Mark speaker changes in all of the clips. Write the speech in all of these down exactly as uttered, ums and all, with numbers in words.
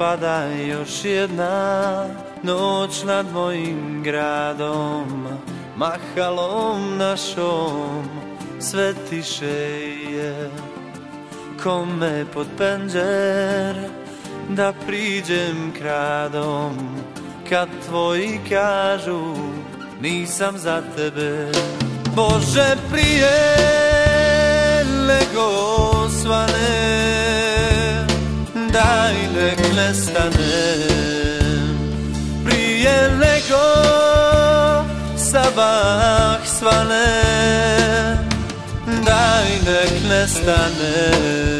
Speaker 1: pada još jedna noć nad mojim gradom, mahalom našom sve tiše je. Kome pod penđer da priđem kradom, kad tvoji kažu nisam za tebe. Bože, prije nego svane, daj nek nestanem. Prije nego sabah svane, daj nek nestanem.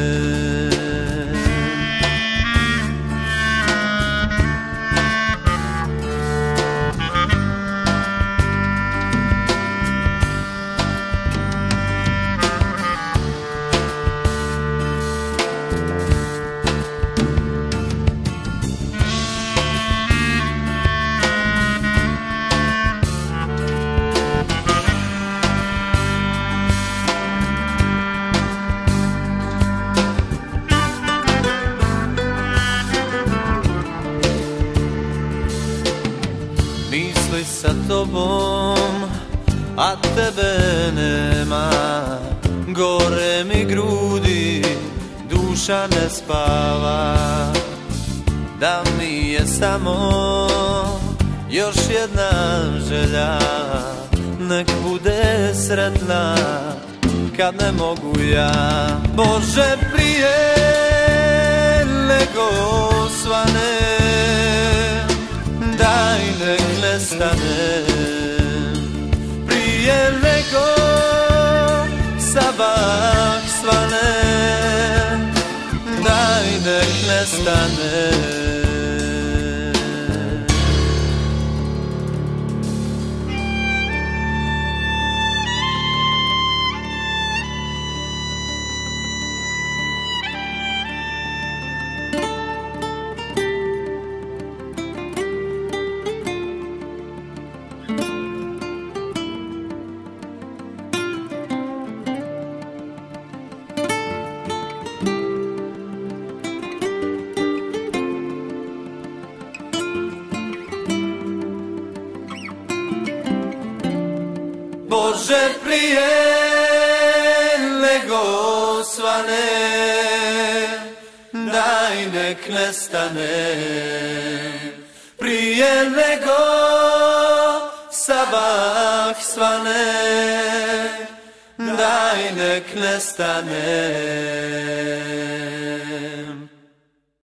Speaker 1: Misli sa tobom, a tebe nema, gore mi grudi, duša ne spava. Da mi je samo još jedna želja, nek bude sretna kad ne mogu ja. Bože, prije nego svane, daj nek nestanem. Prije nego sabah svane, daj nek nestanem. Bože, prije nego svane, daj nek nestane. Prije nego sabah svane, daj nek nestane.